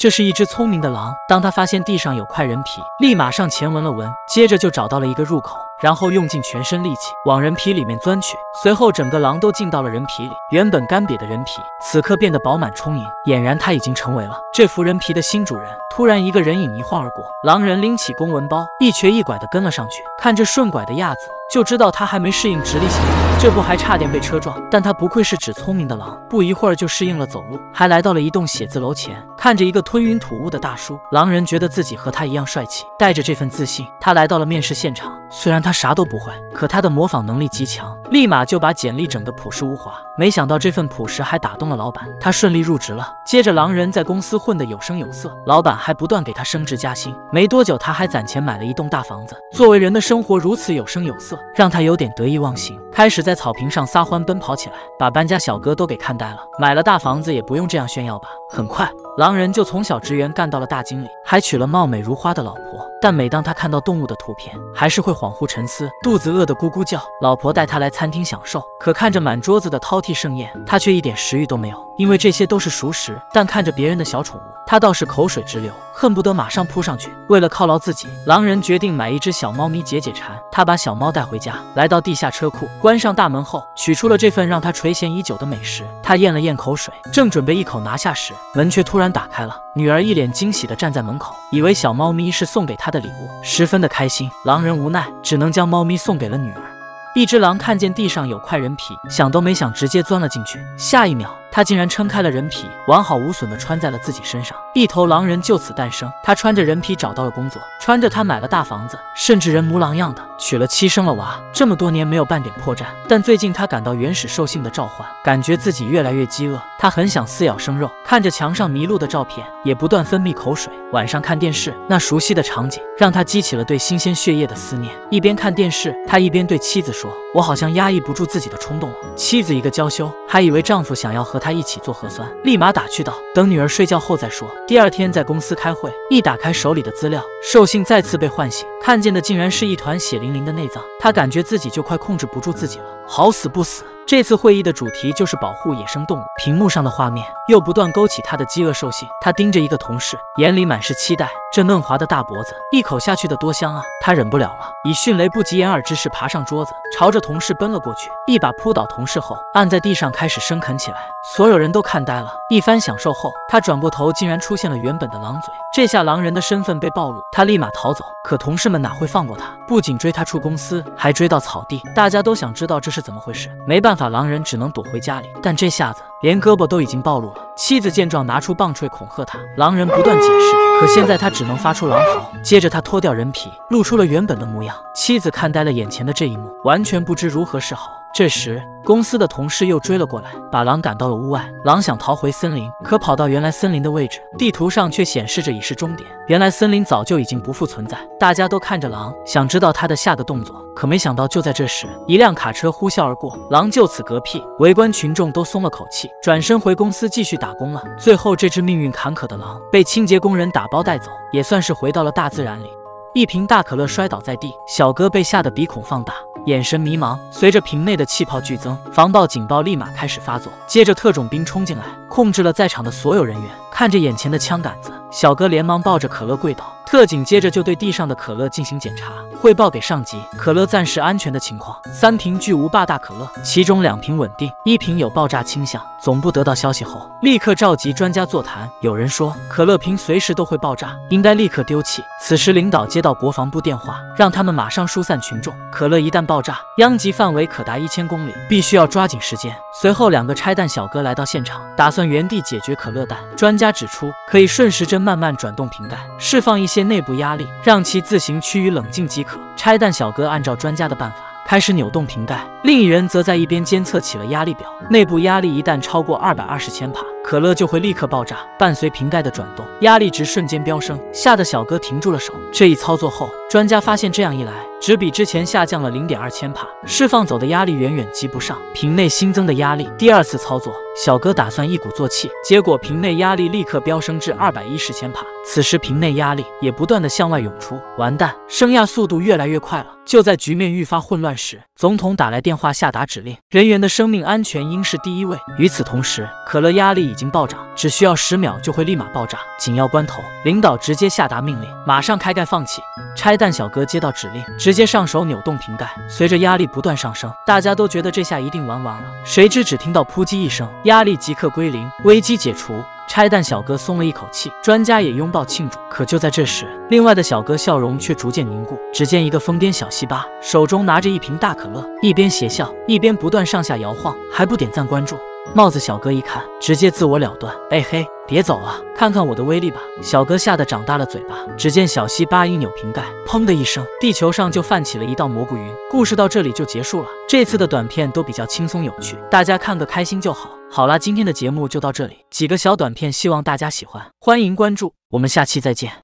这是一只聪明的狼。当他发现地上有块人皮，立马上前闻了闻，接着就找到了一个入口，然后用尽全身力气往人皮里面钻去。随后整个狼都进到了人皮里，原本干瘪的人皮此刻变得饱满充盈，俨然他已经成为了这副人皮的新主人。突然一个人影一晃而过，狼人拎起公文包，一瘸一拐地跟了上去。看这顺拐的样子，就知道他还没适应直立行走，这不还差点被车撞。但他不愧是只聪明的狼，不一会儿就适应了走路，还来到了一栋写字楼前。看着一个吞云吐雾的大叔，狼人觉得自己和他一样帅气。带着这份自信，他来到了面试现场。虽然他啥都不会，可他的模仿能力极强，立马就把简历整得朴实无华。没想到这份朴实还打动了老板，他顺利入职了。接着狼人在公司混得有声有色，老板还不断给他升职加薪。没多久他还攒钱买了一栋大房子。作为人的生活如此有声有色，让他有点得意忘形，开始在草坪上撒欢奔跑起来，把搬家小哥都给看呆了。买了大房子也不用这样炫耀吧。很快狼人就从小职员干到了大经理，还娶了貌美如花的老婆。但每当他看到动物的图片，还是会恍惚沉思，肚子饿得咕咕叫。老婆带他来餐厅享受，可看着满桌子的饕餮盛宴，他却一点食欲都没有，因为这些都是熟食。但看着别人的小宠物，他倒是口水直流，恨不得马上扑上去。为了犒劳自己，狼人决定买一只小猫咪解解馋。他把小猫带回家，来到地下车库，关上大门后，取出了这份让他垂涎已久的美食。他咽了咽口水，正准备一口拿下时，门却突然打开了。女儿一脸惊喜地站在门口，以为小猫咪是送给她的礼物，十分的开心。狼人无奈，只能将猫咪送给了女儿。一只狼看见地上有块人皮，想都没想直接钻了进去。下一秒，他竟然撑开了人皮，完好无损地穿在了自己身上。一头狼人就此诞生。他穿着人皮找到了工作，穿着他买了大房子，甚至人模狼样的娶了妻生了娃。这么多年没有半点破绽，但最近他感到原始兽性的召唤，感觉自己越来越饥饿。他很想撕咬生肉，看着墙上麋鹿的照片，也不断分泌口水。晚上看电视，那熟悉的场景让他激起了对新鲜血液的思念。一边看电视，他一边对妻子说：“我好像压抑不住自己的冲动了。”妻子一个娇羞，还以为丈夫想要和她一起做核酸，立马打趣道：“等女儿睡觉后再说。”第二天在公司开会，一打开手里的资料，兽性再次被唤醒，看见的竟然是一团血淋淋的内脏。他感觉自己就快控制不住自己了，好死不死！这次会议的主题就是保护野生动物，屏幕上的画面又不断勾起他的饥饿兽性。他盯着一个同事，眼里满是期待。这嫩滑的大脖子，一口下去的多香啊！他忍不了了，以迅雷不及掩耳之势爬上桌子，朝着同事奔了过去，一把扑倒同事后，按在地上开始生啃起来。所有人都看呆了。一番享受后，他转过头，竟然出现了原本的狼嘴。这下狼人的身份被暴露，他立马逃走。可同事们哪会放过他？不仅追他出公司，还追到草地。大家都想知道这是怎么回事。没办法，狼人只能躲回家里。但这下子连胳膊都已经暴露了。妻子见状，拿出棒槌恐吓他。狼人不断解释，可现在他只能发出狼嚎。接着他脱掉人皮，露出了原本的模样。妻子看呆了眼前的这一幕，完全不知如何是好。这时，公司的同事又追了过来，把狼赶到了屋外。狼想逃回森林，可跑到原来森林的位置，地图上却显示着已是终点。原来森林早就已经不复存在。大家都看着狼，想知道他的下个动作。可没想到，就在这时，一辆卡车呼啸而过，狼就此嗝屁。围观群众都松了口气，转身回公司继续打工了。最后，这只命运坎坷的狼被清洁工人打包带走，也算是回到了大自然里。一瓶大可乐摔倒在地，小哥被吓得鼻孔放大，眼神迷茫。随着瓶内的气泡剧增，防爆警报立马开始发作。接着特种兵冲进来，控制了在场的所有人员。看着眼前的枪杆子，小哥连忙抱着可乐跪倒。特警接着就对地上的可乐进行检查，汇报给上级可乐暂时安全的情况。3瓶巨无霸大可乐，其中2瓶稳定，1瓶有爆炸倾向。总部得到消息后，立刻召集专家座谈。有人说可乐瓶随时都会爆炸，应该立刻丢弃。此时领导接到国防部电话，让他们马上疏散群众。可乐一旦爆炸，殃及范围可达1000公里，必须要抓紧时间。随后2个拆弹小哥来到现场，打算原地解决可乐弹。专家指出，可以顺时针慢慢转动瓶盖，释放一些内部压力，让其自行趋于冷静即可。拆弹小哥按照专家的办法开始扭动瓶盖，另一人则在一边监测起了压力表。内部压力一旦超过220千帕，可乐就会立刻爆炸。伴随瓶盖的转动，压力值瞬间飙升，吓得小哥停住了手。这一操作后，专家发现这样一来，只比之前下降了0.2千帕，释放走的压力远远及不上瓶内新增的压力。第二次操作， 小哥打算一鼓作气，结果瓶内压力立刻飙升至210千帕。此时瓶内压力也不断的向外涌出，完蛋，升压速度越来越快了。就在局面愈发混乱时，总统打来电话下达指令，人员的生命安全应是第一位。与此同时，可乐压力已经暴涨，只需要10秒就会立马爆炸。紧要关头，领导直接下达命令，马上开盖放气。拆弹小哥接到指令，直接上手扭动瓶盖。随着压力不断上升，大家都觉得这下一定完了。谁知只听到扑叽一声，压力即刻归零，危机解除。拆弹小哥松了一口气，专家也拥抱庆祝。可就在这时，另外的小哥笑容却逐渐凝固。只见一个疯癫小西巴手中拿着一瓶大可乐，一边邪笑，一边不断上下摇晃，还不点赞关注。帽子小哥一看，直接自我了断：“哎嘿，别走啊，看看我的威力吧！”小哥吓得长大了嘴巴。只见小西巴一扭瓶盖，砰的一声，地球上就泛起了一道蘑菇云。故事到这里就结束了。这次的短片都比较轻松有趣，大家看个开心就好。好啦，今天的节目就到这里，几个小短片，希望大家喜欢，欢迎关注，我们下期再见。